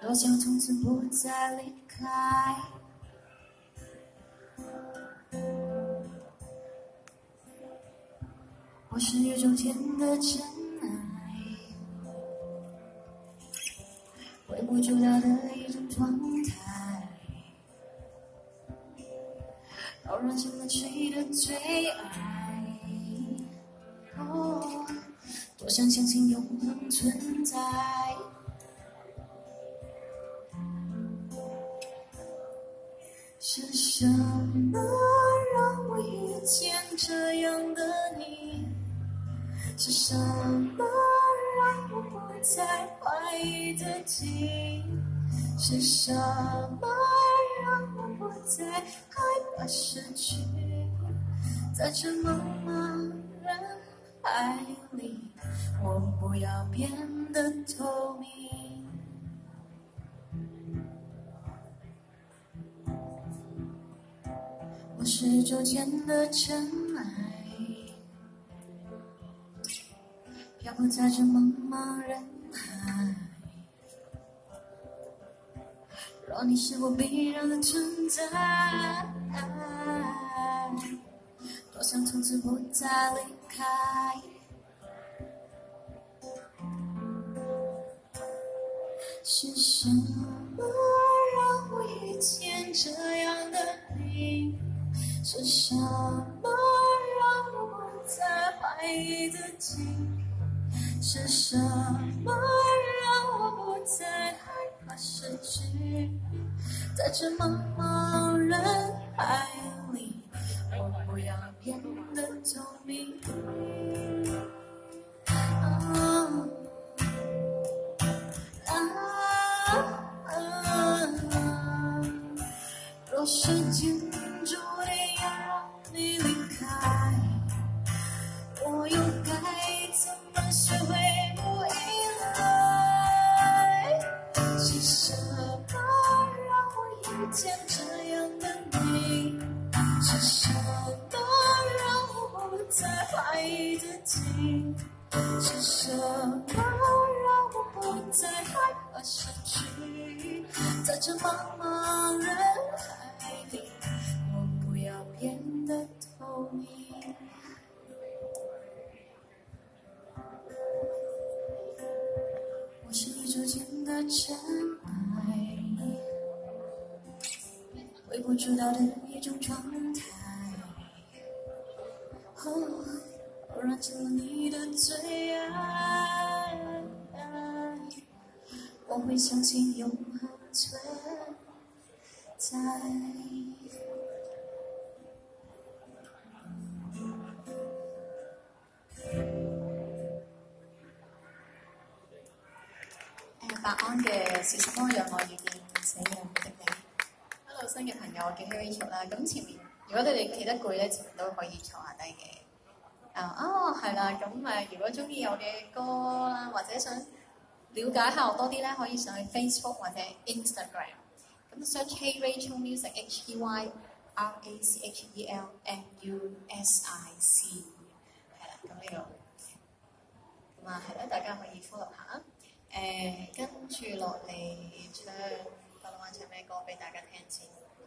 多想从此不再离开。我是宇宙间的尘埃，微不足道的一种状态，扰乱成了谁的最爱。哦，多想相信永恒存在。是什么让我遇见这样的你？是什么让我不再怀疑自己？是什么让我不再害怕失去？在这茫茫人海里，我不要变得透明。我是宇宙间的尘埃，漂泊在这茫茫人海。若你是我必然的存在，多想从此不再离开。是什么让我遇见这样的你？是什么让我不再怀疑自己？是什么让我不再害怕失去？在这茫茫人海里，我不要变得透明。若时间注定要让你离开，我又该怎么学会不依赖？是什么让我遇见这样的你？是什么让我不再怀疑自己？是什么让我不再害怕失去？在这茫茫人海里，我不要变得透明。我是宇宙间的尘埃，微不足道的一种状态，扰乱成了你的最爱。我会相信永恒存在。白安嘅是什麼讓我遇見這樣的你 ？Hello， 新嘅朋友，我叫 Rachel 啦。咁前面，如果你哋企得攰咧，前面都可以坐下低嘅。係啦，咁如果中意我嘅歌啦，或者想了解下我多啲咧，可以上去 Facebook 或者 Instagram。咁 search Hey Rachel Music HEYRACHEL MUSIC 係啦，咁呢個咁係啦，大家可以 follow 下。跟住落嚟唱，我諗下唱咩歌俾大家聽先。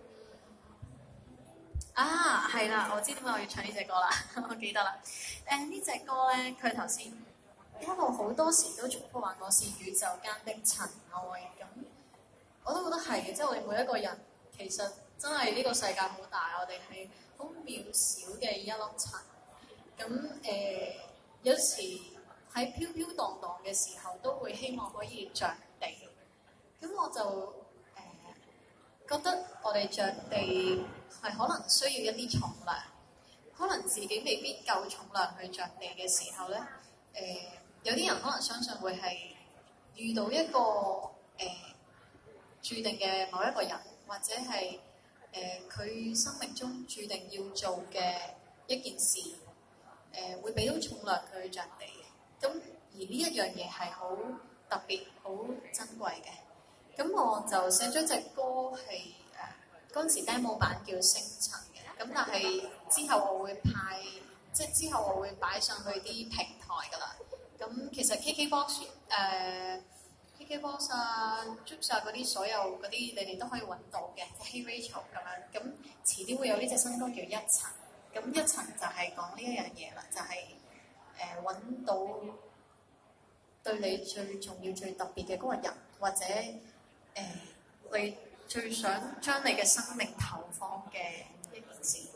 係啦，我知點解我要唱呢隻歌啦，我記得啦。呢隻歌咧，佢頭先一路好多時都重複話我是宇宙間的塵埃，咁我都覺得係嘅，即係我哋每一個人其實真係呢個世界好大，我哋係好渺小嘅一粒塵。咁有時喺飄飄蕩蕩嘅時候，都會希望可以着地。咁我就覺得我哋着地係可能需要一啲重量，可能自己未必夠重量去着地嘅時候咧，有啲人可能相信會係遇到一個註定嘅某一個人，或者係佢生命中註定要做嘅一件事，會俾到重量佢去着地嘅。咁而呢一樣嘢係好特別、好珍貴嘅。咁我就寫咗隻歌係嗰陣時 demo 版叫星塵嘅。咁但係之後我會之後我會擺上去啲平台㗎啦。咁其實 KKBox KKBox 啊、Joox 啊嗰啲所有嗰啲，你哋都可以揾到嘅，即係 Hey Rachel 咁樣。咁遲啲會有呢隻新歌叫一層，咁一層就係講呢一樣嘢啦，就係揾到對你最重要、最特別嘅嗰個人，或者你最想將你嘅生命投放嘅一件事。